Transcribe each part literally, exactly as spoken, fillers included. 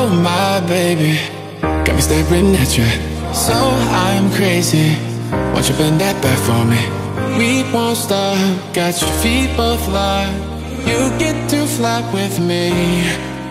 Oh my baby, got me staring at you. So I'm crazy. Won't you bend that back for me? We won't stop. Got your feet both locked. You get to fly with me.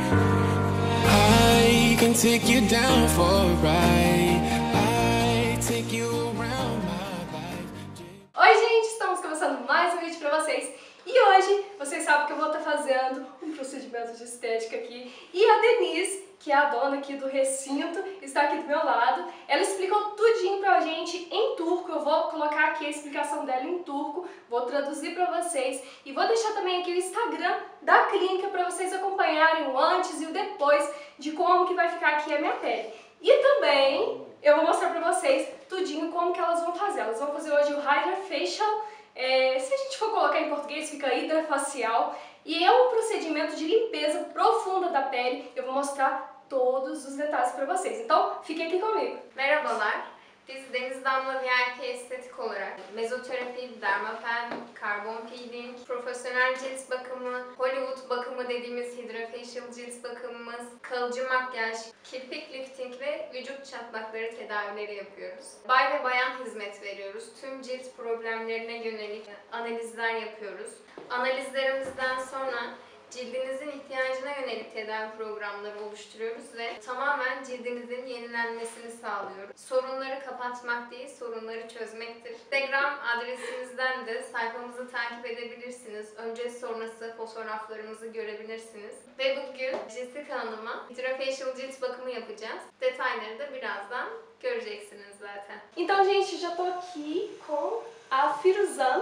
I can take you down for a ride. I take you around my life. Oi gente, estamos começando mais um vídeo pra vocês. E hoje, vocês sabem que eu vou estar fazendo um procedimento de estética aqui. E a Denise, que é a dona aqui do recinto, está aqui do meu lado. Ela explicou tudinho pra gente em turco. Eu vou colocar aqui a explicação dela em turco, vou traduzir pra vocês. E vou deixar também aqui o Instagram da clínica pra vocês acompanharem o antes e o depois de como que vai ficar aqui a minha pele. E também eu vou mostrar pra vocês tudinho como que elas vão fazer. Elas vão fazer hoje o Hydra Facial. É, se a gente for colocar em português, fica hidrafacial. E é um procedimento de limpeza profunda da pele. Eu vou mostrar todos os detalhes para vocês. Então, fiquem aqui comigo. Merhabalar. Biz Deniz Damla V I P estetik olarak mezoterapi, dermapen, karbon peeling, profesyonel cilt bakımı, Hollywood bakımı dediğimiz hydrofacial cilt bakımımız, kalıcı makyaj, kirpik lifting ve vücut çatlakları tedavileri yapıyoruz. Bay ve bayan hizmet veriyoruz. Tüm cilt problemlerine yönelik analizler yapıyoruz. Analizlerimizden sonra cildinizin ihtiyacına yönelik tedavi programları oluşturuyoruz ve tamamen cildinizin yenilenmesini sağlıyoruz. Sorunları kapatmak değil, sorunları çözmektir. Instagram adresimizden de sayfamızı takip edebilirsiniz. Önce sonrası fotoğraflarımızı görebilirsiniz. Ve bugün Jessica Hanım'a hydrofacial cilt bakımı yapacağız. Detayları da birazdan göreceksiniz zaten. Então, gente, já tô aqui com a Firuzan.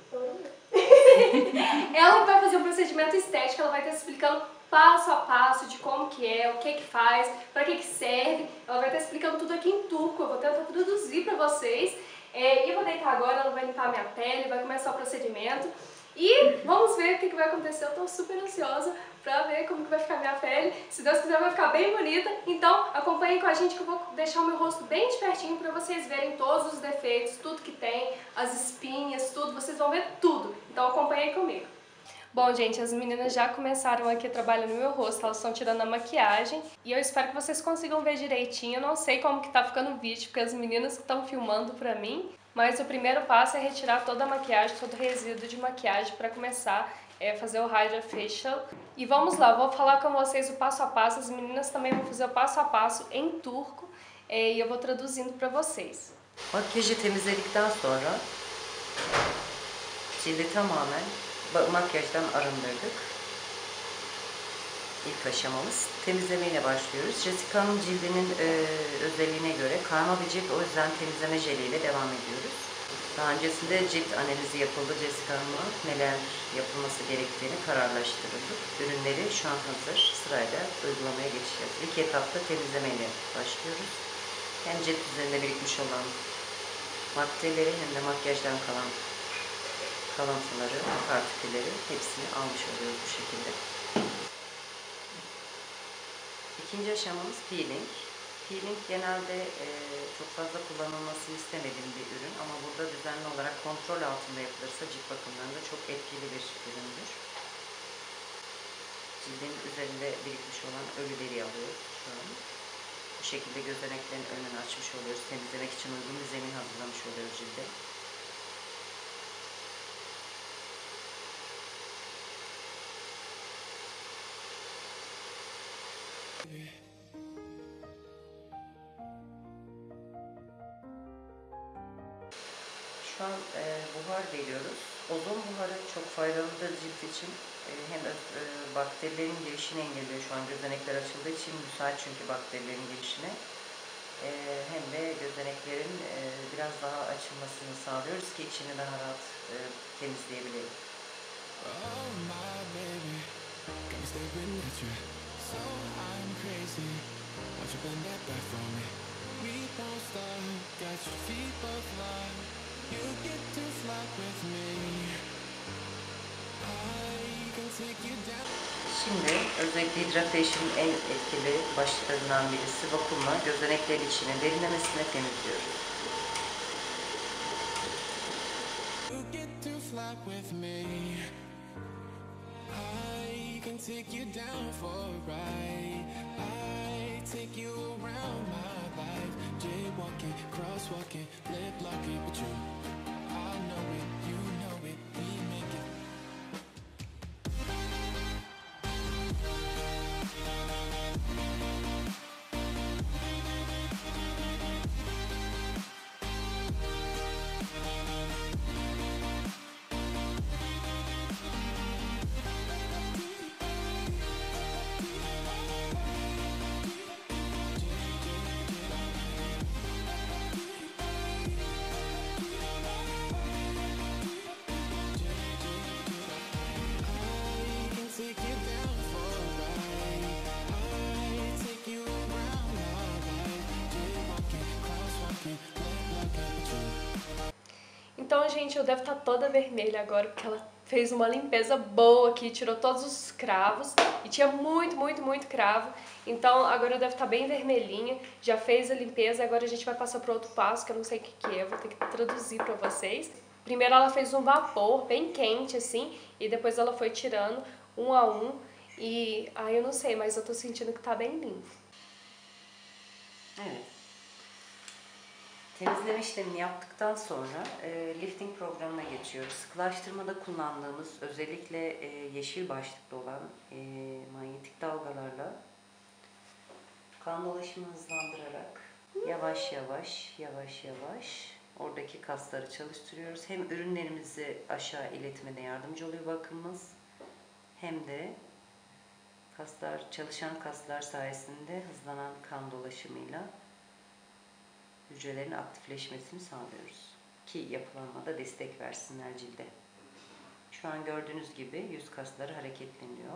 Ela vai fazer um procedimento estético, ela vai estar explicando passo a passo de como que é, o que que faz, para que que serve. Ela vai estar explicando tudo aqui em turco, eu vou tentar traduzir para vocês. É, e eu vou deitar agora, ela vai limpar a minha pele, vai começar o procedimento. E vamos ver o que que vai acontecer, eu tô super ansiosa pra ver como que vai ficar a minha pele. Se Deus quiser vai ficar bem bonita, então acompanhem com a gente que eu vou deixar o meu rosto bem de pertinho pra vocês verem todos os defeitos, tudo que tem, as espinhas, tudo, vocês vão ver tudo. Então acompanhem comigo. Bom, gente, as meninas já começaram aqui trabalhando no meu rosto, elas estão tirando a maquiagem e eu espero que vocês consigam ver direitinho. Eu não sei como que tá ficando o vídeo, porque as meninas estão filmando pra mim, mas o primeiro passo é retirar toda a maquiagem, todo o resíduo de maquiagem para começar a fazer o Hydra Facial. E vamos lá, vou falar com vocês o passo a passo, as meninas também vão fazer o passo a passo em turco e eu vou traduzindo para vocês. Makyajı temizledikten sonra cildi tamamen makyajdan arındırdık. İlk aşamamız temizlemeyle başlıyoruz. Jessica'nın cildinin e, özelliğine göre karma bir cilt, o yüzden temizleme jeliyle devam ediyoruz. Daha öncesinde cilt analizi yapıldı. Jessica Hanım'a neler yapılması gerektiğini kararlaştırıldık. Ürünleri şu an hazır. Sırayla uygulamaya geçeceğiz. İlk etapta temizlemeyle başlıyoruz. Hem cilt üzerinde birikmiş olan maddeleri hem de makyajdan kalan kalıntıları, partikülleri hepsini almış oluyoruz bu şekilde. İkinci aşamamız peeling. Peeling genelde e, çok fazla kullanılmasını istemediğim bir ürün ama burada düzenli olarak kontrol altında yapılırsa cilt bakımlarında çok etkili bir üründür. Cildin üzerinde birikmiş olan ölüleri alıyoruz şu an. Bu şekilde gözeneklerin önünü açmış oluyoruz. Temizlemek için uygun bir zemin hazırlamış oluyoruz cilde. Şu an e, buhar veriyoruz. Ozon buharı çok faydalıdır cilt için. E, hem e, bakterilerin girişini engelliyor. Şu an gözenekler açıldığı için müsait çünkü bakterilerin girişine. E, hem de gözeneklerin e, biraz daha açılmasını sağlıyoruz ki içini daha rahat e, temizleyebilelim. Oh my baby, got me staring at you. So I'm crazy. Won't you bend that back for me? We won't stop. Got your feet both locked. You get to fly with me. I can take you down. Şimdi özellikle Hydra Facial'ın en etkili başlarından birisi vakumla gözeneklerin içine derinlemesine temizliyoruz. You get to fly with me. I can take you down for a ride. I take you around my life. Jaywalking, crosswalking, lip locking, but you, I know it, you know it, we make it. Então, gente, eu devo estar toda vermelha agora, porque ela fez uma limpeza boa aqui, tirou todos os cravos, e tinha muito, muito, muito cravo. Então, agora eu devo estar bem vermelhinha, já fez a limpeza, agora a gente vai passar para outro passo, que eu não sei o que que é, eu vou ter que traduzir para vocês. Primeiro ela fez um vapor bem quente, assim, e depois ela foi tirando um a um, e aí eu não sei, mas eu tô sentindo que tá bem limpo. Evet. Temizleme işlemini yaptıktan sonra e, lifting programına geçiyoruz. Sıkılaştırmada kullandığımız özellikle e, yeşil başlıklı olan e, manyetik dalgalarla kan dolaşımını hızlandırarak yavaş yavaş yavaş yavaş oradaki kasları çalıştırıyoruz. Hem ürünlerimizi aşağı iletmede yardımcı oluyor bakımımız, hem de kaslar, çalışan kaslar sayesinde hızlanan kan dolaşımıyla hücrelerin aktifleşmesini sağlıyoruz ki yapılanmada destek versinler cilde. Şu an gördüğünüz gibi yüz kasları hareketleniyor.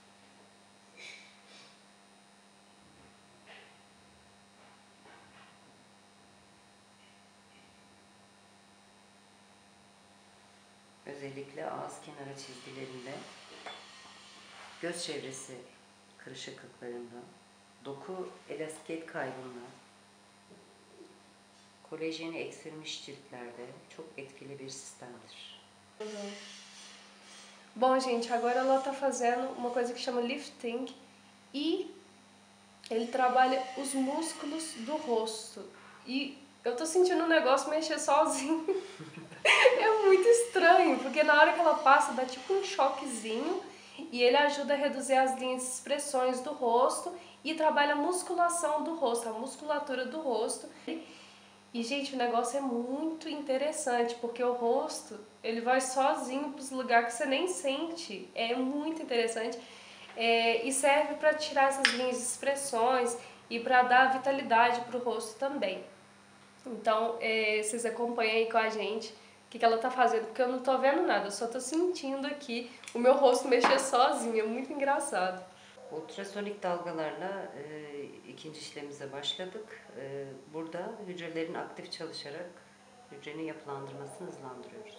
Özellikle ağız kenarı çizgilerinde, göz çevresi kırışıklıklarında, doku elastikiyet kaybında, kolajeni eksilmiş ciltlerde çok etkili bir sistemdir. Uhum. Bom, gente, agora ela tá fazendo uma coisa que chama lifting e ele trabalha os músculos do rosto. E eu tô sentindo um negócio mexer sozinho. É muito estranho, porque na hora que ela passa dá tipo um choquezinho e ele ajuda a reduzir as linhas de expressões do rosto e trabalha a musculação do rosto, a musculatura do rosto. E, gente, o negócio é muito interessante, porque o rosto, ele vai sozinho para os lugares que você nem sente. É muito interessante. É, e serve para tirar essas linhas de expressões e para dar vitalidade para o rosto também. Então, é, vocês acompanhem aí com a gente o que, que ela tá fazendo, porque eu não tô vendo nada, eu só tô sentindo aqui o meu rosto mexer sozinho, é muito engraçado. Ultrasonik dalgalarla e, ikinci işlemimize başladık. E, burada hücrelerin aktif çalışarak hücrenin yapılandırmasını hızlandırıyoruz.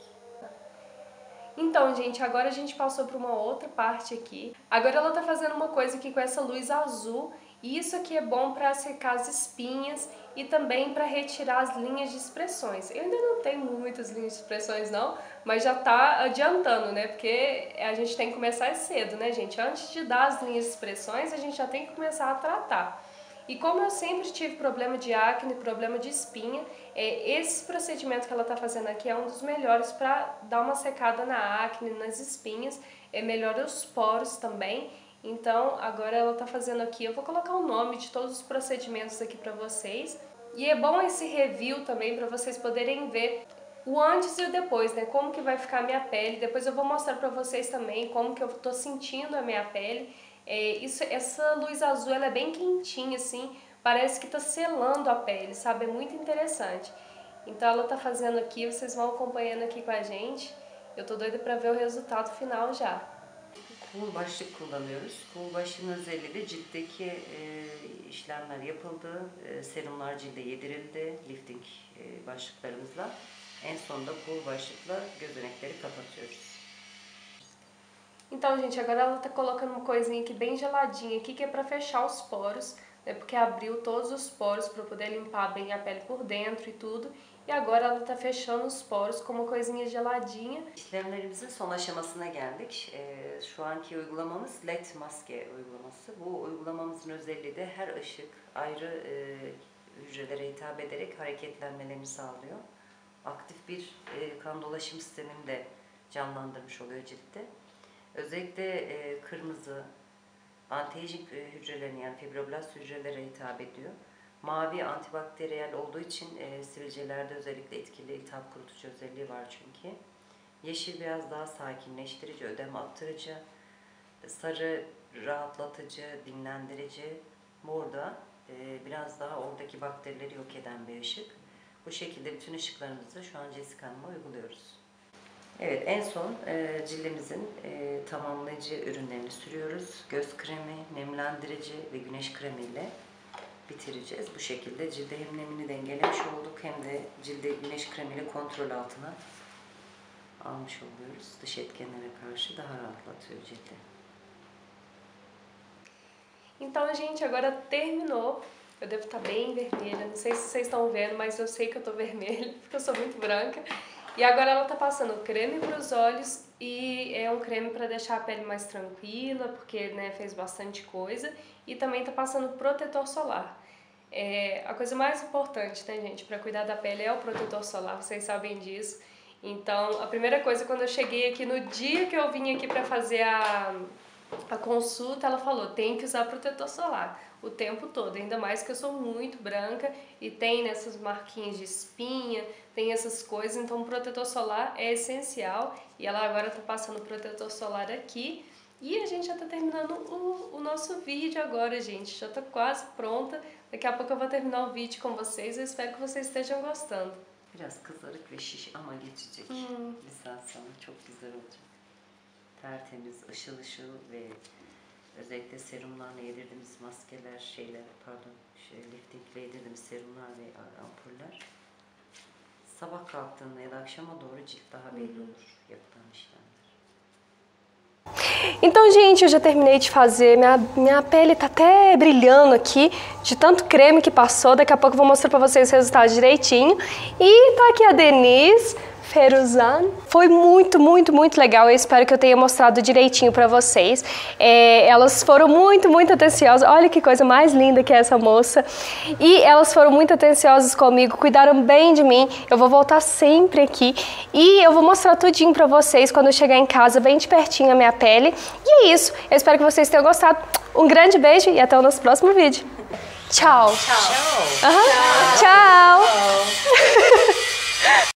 Então, gente, agora a gente passou para uma outra parte aqui. Agora ela tá fazendo uma coisa aqui com essa luz azul. E isso aqui é bom para secar as espinhas e também para retirar as linhas de expressões. Eu ainda não tenho muitas linhas de expressões não, mas já tá adiantando, né? Porque a gente tem que começar cedo, né, gente? Antes de dar as linhas de expressões, a gente já tem que começar a tratar. E como eu sempre tive problema de acne, problema de espinha, é, esse procedimento que ela está fazendo aqui é um dos melhores para dar uma secada na acne, nas espinhas, é, melhora os poros também. Então, agora ela está fazendo aqui, eu vou colocar o nome de todos os procedimentos aqui para vocês. E é bom esse review também para vocês poderem ver o antes e o depois, né? Como que vai ficar a minha pele. Depois eu vou mostrar para vocês também como que eu tô sentindo a minha pele. É, isso, essa luz azul, ela é bem quentinha, assim, parece que tá selando a pele, sabe? É muito interessante. Então ela tá fazendo aqui, vocês vão acompanhando aqui com a gente. Eu tô doida para ver o resultado final já. Cool başlık kullanıyoruz. Cool başlığın özelliği de ciltteki e, işlemler yapıldı, e, serumlar cilde yedirildi, lifting e, başlıklarımızla. En sonunda cool başlıkla gözenekleri kapatıyoruz. Então, gente, agora ela tá colocando uma coisinha aqui bem geladinha aqui, que é pra fechar os poros, né, porque abriu todos os poros para poder limpar bem a pele por dentro e tudo. E agora ela tá fechando os poros com uma coisinha geladinha. İşlemlerimizin son aşamasına geldik. Ee, şu anki uygulamamız L E D maske uygulaması. Bu uygulamamızın özelliği de her ışık ayrı e, hücrelere hitap ederek hareketlenmelerini sağlıyor. Aktif bir e, kan dolaşım sistemini de canlandırmış oluyor ciltte. Özellikle e, kırmızı, anti-aging hücrelerini yani fibroblast hücrelere hitap ediyor. Mavi antibakteriyel olduğu için e, sivilcelerde özellikle etkili iltihap kurutucu özelliği var çünkü. Yeşil biraz daha sakinleştirici, ödem attırıcı. Sarı rahatlatıcı, dinlendirici. Mor da e, biraz daha oradaki bakterileri yok eden bir ışık. Bu şekilde bütün ışıklarımızı şu an Jessica Hanım'a uyguluyoruz. Evet, en son e, cildimizin e, tamamlayıcı ürünlerini sürüyoruz. Göz kremi, nemlendirici ve güneş kremiyle bitireceğiz. Bu şekilde cilde hem nemini dengelemiş olduk hem de cilde güneş kremiyle kontrol altına almış oluyoruz. Dış etkenlere karşı daha rahatlatıyor cildi. Então, gente, agora terminou. Eu devo estar bem vermelha, não sei se vocês estão vendo, mas eu sei que eu tô vermelha, porque eu sou muito branca. E agora ela tá passando creme para os olhos e é um creme para deixar a pele mais tranquila, porque né, fez bastante coisa. E também tá passando protetor solar. É, a coisa mais importante, né, gente, para cuidar da pele é o protetor solar, vocês sabem disso. Então, a primeira coisa, quando eu cheguei aqui, no dia que eu vim aqui para fazer a, a consulta, ela falou, tem que usar protetor solar o tempo todo, ainda mais que eu sou muito branca e tem nessas marquinhas de espinha, tem essas coisas, então o protetor solar é essencial e ela agora tá passando o protetor solar aqui e a gente já tá terminando o, o nosso vídeo agora, gente, já tá quase pronta, daqui a pouco eu vou terminar o vídeo com vocês, eu espero que vocês estejam gostando. Biraz kızarık ve şiş ama geçecek. Hmm. Bir saat sonra çok güzel olacak. Tertemiz, ışıl ışıl ve özellikle serumlarla yedirdiğimiz maskeler, şeyler, pardon, şey, liftingle yedirdiğimiz serumlar ve ampuller sabah kalktığında ya da akşama doğru cilt daha belli olur yapılan işlemler. Então, gente, eu já terminei de fazer, minha, minha pele tá até brilhando aqui, de tanto creme que passou, daqui a pouco eu vou mostrar pra vocês o resultado direitinho. E tá aqui a Denise Feruzan. Foi muito, muito, muito legal, eu espero que eu tenha mostrado direitinho pra vocês. É, elas foram muito, muito atenciosas, olha que coisa mais linda que é essa moça. E elas foram muito atenciosas comigo, cuidaram bem de mim, eu vou voltar sempre aqui. E eu vou mostrar tudinho pra vocês quando eu chegar em casa, bem de pertinho a minha pele. E é isso, eu espero que vocês tenham gostado. Um grande beijo e até o nosso próximo vídeo. Tchau. Ciao. Uhum. Tchau. Tchau.